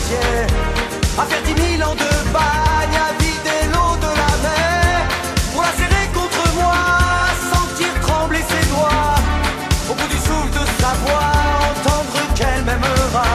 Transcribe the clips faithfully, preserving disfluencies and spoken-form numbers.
glaciers, à faire dix mille ans de bagne, à vider l'eau de la mer, pour la serrer contre moi, sentir trembler ses doigts, au bout du souffle de sa voix, entendre qu'elle m'aimera.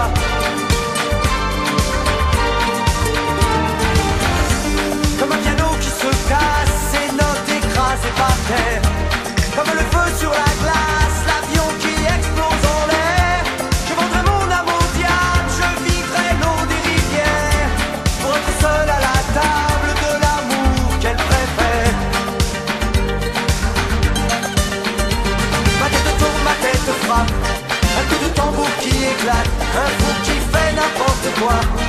Comme un piano qui se casse, ses notes écrasées par terre, comme le feu sur la glace, l'avion qui explose en l'air. Je vendrai mon âme au diable, je vivrai l'eau des rivières, pour être seul à la table de l'amour qu'elle préfère. Ma tête tourne, ma tête frappe, un coup de tambour qui éclate, un fou qui fait n'importe quoi.